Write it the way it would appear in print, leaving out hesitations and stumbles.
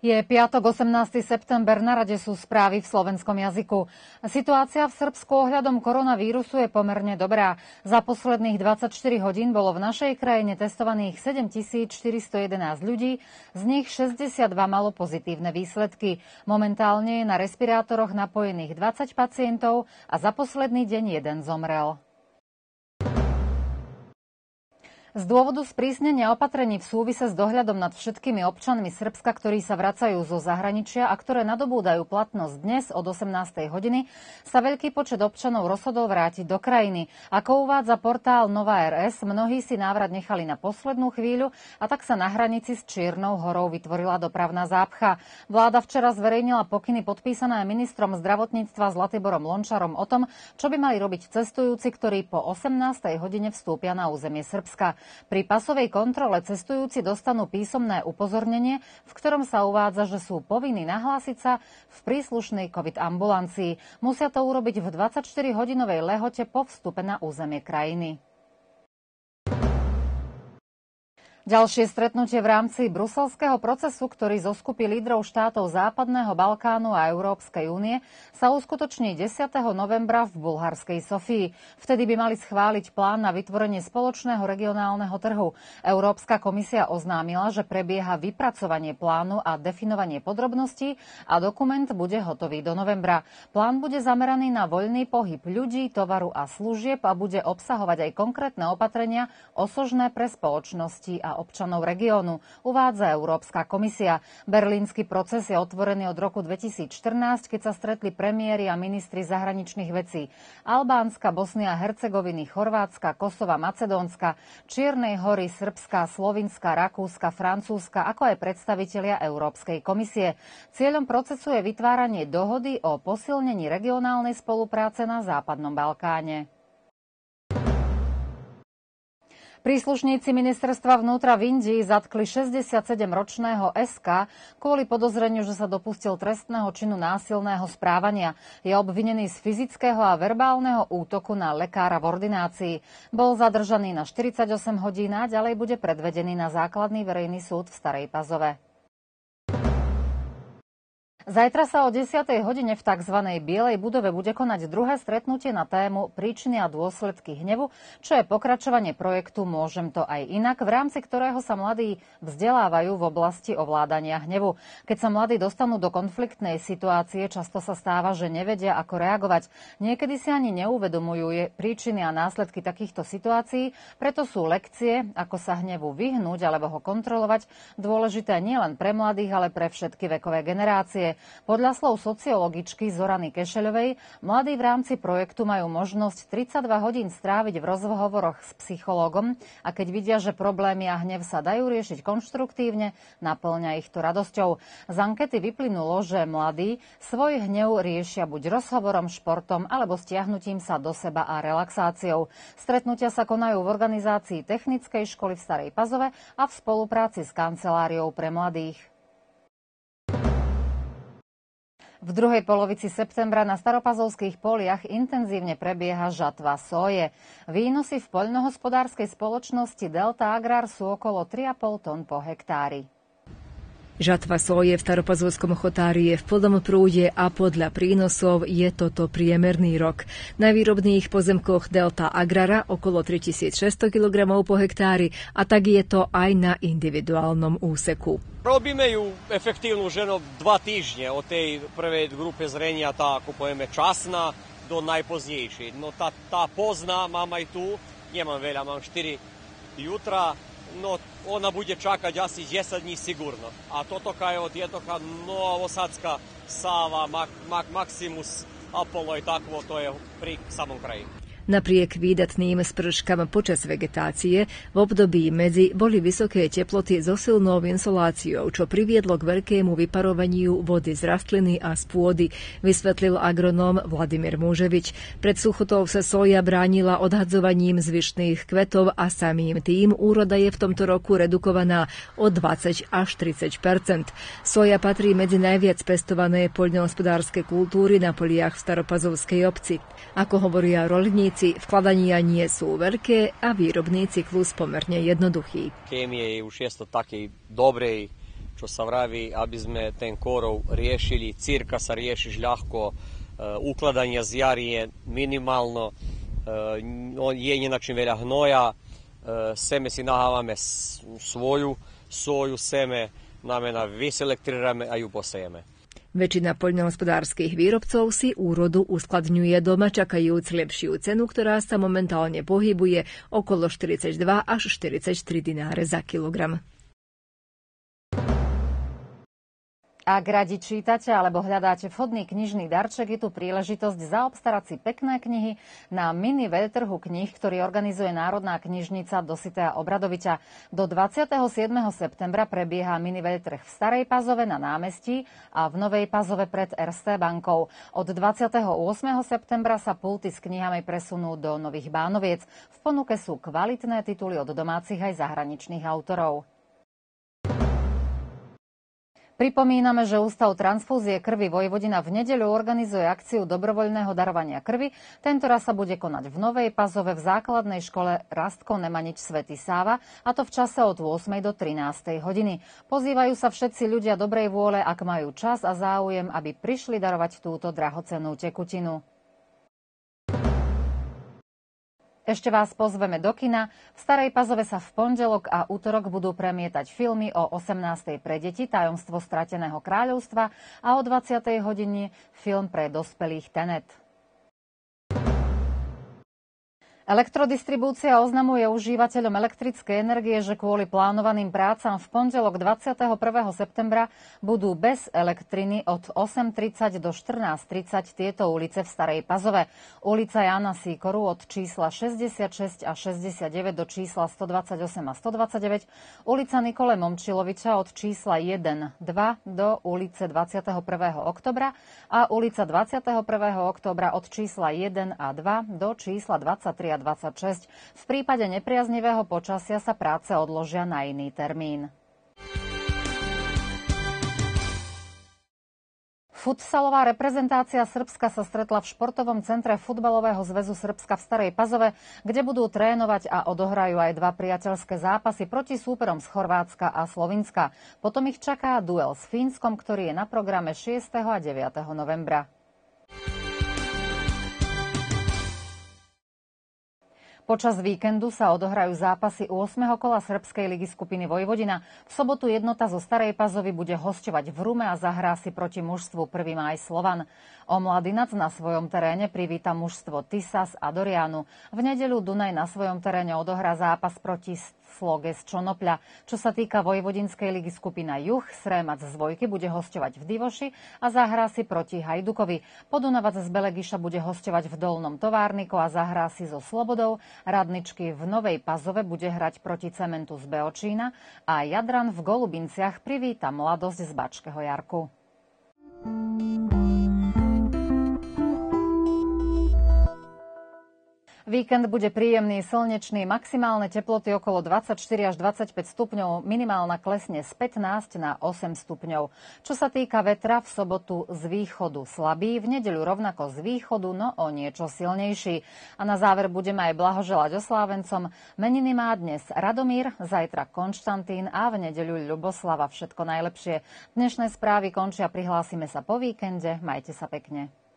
Je piatok, 18. september, na rade sú správy v slovenskom jazyku. Situácia v Srbsku ohľadom koronavírusu je pomerne dobrá. Za posledných 24 hodín bolo v našej krajine testovaných 7411 ľudí, z nich 62 malo pozitívne výsledky. Momentálne je na respirátoroch napojených 20 pacientov a za posledný deň jeden zomrel. Z dôvodu sprísnenia opatrení v súvise s dohľadom nad všetkými občanmi Srbska, ktorí sa vracajú zo zahraničia a ktoré nadobúdajú platnosť dnes od 18. hodiny, sa veľký počet občanov rozhodol vrátiť do krajiny. Ako uvádza portál Nová RS, mnohí si návrat nechali na poslednú chvíľu a tak sa na hranici s Čiernou Horou vytvorila dopravná zápcha. Vláda včera zverejnila pokyny podpísané ministrom zdravotníctva Zlatiborom Lončarom o tom, čo by mali robiť cestujúci, ktorí po 18. hodine vstúpia na územie Srbska. Pri pasovej kontrole cestujúci dostanú písomné upozornenie, v ktorom sa uvádza, že sú povinní nahlásiť sa v príslušnej COVID ambulancii. Musia to urobiť v 24-hodinovej lehote po vstupe na územie krajiny. Ďalšie stretnutie v rámci bruselského procesu, ktorý zoskupí lídrov štátov Západného Balkánu a Európskej únie, sa uskutoční 10. novembra v bulharskej Sofii. Vtedy by mali schváliť plán na vytvorenie spoločného regionálneho trhu. Európska komisia oznámila, že prebieha vypracovanie plánu a definovanie podrobností a dokument bude hotový do novembra. Plán bude zameraný na voľný pohyb ľudí, tovaru a služieb a bude obsahovať aj konkrétne opatrenia osožné pre spoločnosti a občanov regiónu, uvádza Európska komisia. Berlínsky proces je otvorený od roku 2014, keď sa stretli premiéri a ministri zahraničných vecí Albánska, Bosny a Hercegoviny, Chorvátska, Kosova, Macedónska, Čiernej Hory, Srbska, Slovinska, Rakúska, Francúzska, ako aj predstavitelia Európskej komisie. Cieľom procesu je vytváranie dohody o posilnení regionálnej spolupráce na Západnom Balkáne. Príslušníci ministerstva vnútra v Indii zatkli 67-ročného SK kvôli podozreniu, že sa dopustil trestného činu násilného správania. Je obvinený z fyzického a verbálneho útoku na lekára v ordinácii. Bol zadržaný na 48 hodín a ďalej bude predvedený na základný verejný súd v Starej Pazove. Zajtra sa o 10. hodine v tzv. Bielej budove bude konať druhé stretnutie na tému Príčiny a dôsledky hnevu, čo je pokračovanie projektu Môžem to aj inak, v rámci ktorého sa mladí vzdelávajú v oblasti ovládania hnevu. Keď sa mladí dostanú do konfliktnej situácie, často sa stáva, že nevedia, ako reagovať. Niekedy si ani neuvedomujú príčiny a následky takýchto situácií, preto sú lekcie, ako sa hnevu vyhnúť alebo ho kontrolovať, dôležité nielen pre mladých, ale pre všetky vekové generácie. Podľa slov sociologičky Zorany Kešeľovej, mladí v rámci projektu majú možnosť 32 hodín stráviť v rozhovoroch s psychológom a keď vidia, že problémy a hnev sa dajú riešiť konštruktívne, naplňa ich to radosťou. Z ankety vyplynulo, že mladí svoj hnev riešia buď rozhovorom, športom alebo stiahnutím sa do seba a relaxáciou. Stretnutia sa konajú v organizácii Technickej školy v Starej Pazove a v spolupráci s kanceláriou pre mladých. V druhej polovici septembra na staropazovských poliach intenzívne prebieha žatva soje. Výnosy v poľnohospodárskej spoločnosti Delta Agrar sú okolo 3,5 tón po hektári. Žatva soje v staropazovskom chotári je v plnom prúde a podľa prínosov je toto priemerný rok. Na výrobných pozemkoch Delta Agrara okolo 3600 kg po hektári a tak je to aj na individuálnom úseku. Robíme ju efektívnu ženo 2 týždne. Od tej prvej grupe zrenia tá kupujeme časná do najpoznejšej. No tá pozná mám aj tu, nemám veľa, mám 4 jutra. No, ona bude čakať asi 10 dní sigurno. A toto je od jednoka Nova Osacka, Sava, Maximus, Apollo i takvo, to je pri samom kraji. Napriek výdatným sprškám počas vegetácie v období medzi boli vysoké teploty so silnou insoláciou, čo priviedlo k veľkému vyparovaniu vody z rastliny a z pôdy, vysvetlil agronóm Vladimír Múževič. Pred suchotou sa soja bránila odhadzovaním zvyšných kvetov a samým tým úroda je v tomto roku redukovaná o 20 až 30 %. Soja patrí medzi najviac pestované poľnohospodárske kultúry na poliach v staropazovskej obci. Ako hovoria roľníci, vkladania nie sú veľké a výrobný cyklus pomerne jednoduchý. Kémie je už je to takej dobrej čo sa vraví, aby sme ten korov riešili, cirka sa riešiš ľahko, ukladanie zjary je minimálno, je nenačím veľa hnoja, seme si nahávame svoju soju, seme znamená vyselektrírame a ju posejeme. Väčšina poľnohospodárskych výrobcov si úrodu uskladňuje doma, čakajúc lepšiu cenu, ktorá sa momentálne pohybuje okolo 42 až 43 dináre za kilogram. Ak radi čítate alebo hľadáte vhodný knižný darček, je tu príležitosť zaobstarať si pekné knihy na mini veľtrhu kníh, ktorý organizuje Národná knižnica Dositeja Obradoviča. Do 27. septembra prebieha mini veľtrh v Starej Pazove na námestí a v Novej Pazove pred Erste bankou. Od 28. septembra sa pulty s knihami presunú do Nových Bánoviec. V ponuke sú kvalitné tituly od domácich aj zahraničných autorov. Pripomíname, že Ústav transfúzie krvi Vojvodina v nedeľu organizuje akciu dobrovoľného darovania krvi. Tentoraz sa bude konať v Novej Pazove v základnej škole Rastko Nemanič Svätý Sáva, a to v čase od 8. do 13. hodiny. Pozývajú sa všetci ľudia dobrej vôle, ak majú čas a záujem, aby prišli darovať túto drahocennú tekutinu. Ešte vás pozveme do kina. V Starej Pazove sa v pondelok a utorok budú premietať filmy o 18. pre deti Tajomstvo strateného kráľovstva a o 20. hodine film pre dospelých Tenet. Elektrodistribúcia oznamuje užívateľom elektrickej energie, že kvôli plánovaným prácam v pondelok 21. septembra budú bez elektriny od 8:30 do 14:30 tieto ulice v Starej Pazove. Ulica Jána Sýkoru od čísla 66 a 69 do čísla 128 a 129, ulica Nikole Momčiloviča od čísla 1, 2 do ulice 21. oktobra a ulica 21. oktobra od čísla 1 a 2 do čísla 23 a 26. V prípade nepriaznivého počasia sa práce odložia na iný termín. Futsalová reprezentácia Srbska sa stretla v športovom centre Futbalového zväzu Srbska v Starej Pazove, kde budú trénovať a odohrajú aj dva priateľské zápasy proti súperom z Chorvátska a Slovinska. Potom ich čaká duel s Fínskom, ktorý je na programe 6. a 9. novembra. Počas víkendu sa odohrajú zápasy 8. kola Srbskej ligy skupiny Vojvodina. V sobotu Jednota zo Starej Pazovy bude hosťovať v Rume a zahrá si proti mužstvu 1. máj Slovan. Omladinac na svojom teréne privíta mužstvo Tisas a Dorianu. V nedeľu Dunaj na svojom teréne odohrá zápas proti Sloge z Čonopľa. Čo sa týka Vojvodinskej ligy skupina Juh, Sremac z Vojky bude hosťovať v Divoši a zahrá si proti Hajdukovi. Podunavac z Belegiša bude hosťovať v Dolnom Továrniku a zahrá si so Slobodou. Radničky v Novej Pazove bude hrať proti Cementu z Beočína a Jadran v Golubinciach privíta Mladosť z Bačského Jarku. Víkend bude príjemný, slnečný, maximálne teploty okolo 24 až 25 stupňov, minimálna klesne z 15 na 8 stupňov. Čo sa týka vetra, v sobotu z východu slabý, v nedeľu rovnako z východu, no o niečo silnejší. A na záver budeme aj blahoželať oslávencom. Meniny má dnes Radomír, zajtra Konštantín a v nedeľu Ľuboslava. Všetko najlepšie. Dnešné správy končia, prihlásime sa po víkende, majte sa pekne.